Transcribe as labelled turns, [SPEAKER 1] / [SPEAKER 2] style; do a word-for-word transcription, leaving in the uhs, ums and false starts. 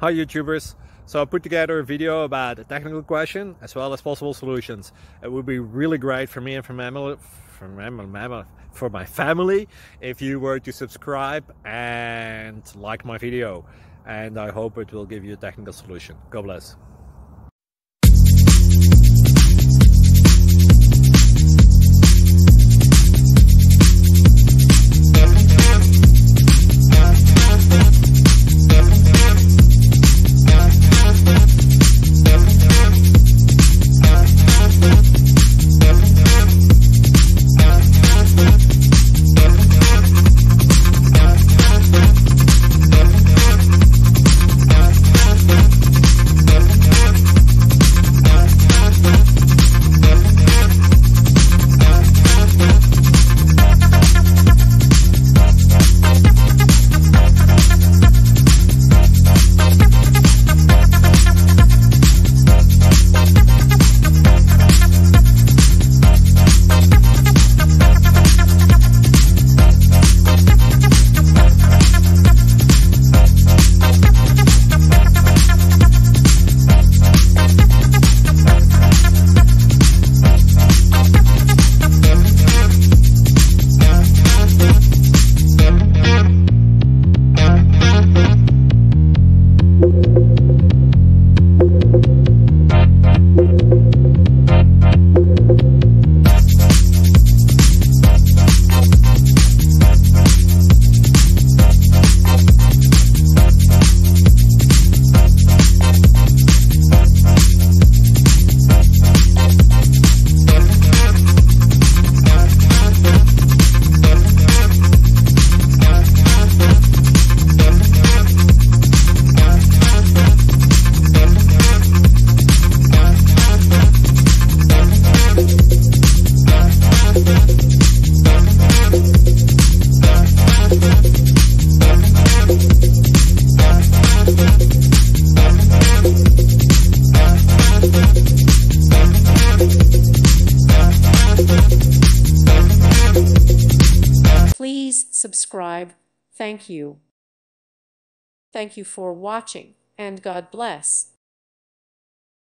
[SPEAKER 1] Hi YouTubers! So I put together a video about a technical question as well as possible solutions. It would be really great for me and for, mammal, for, mammal, for my family if you were to subscribe and like my video. And I hope it will give you a technical solution. God bless.
[SPEAKER 2] Please subscribe. Thank you. Thank you for watching, and God bless.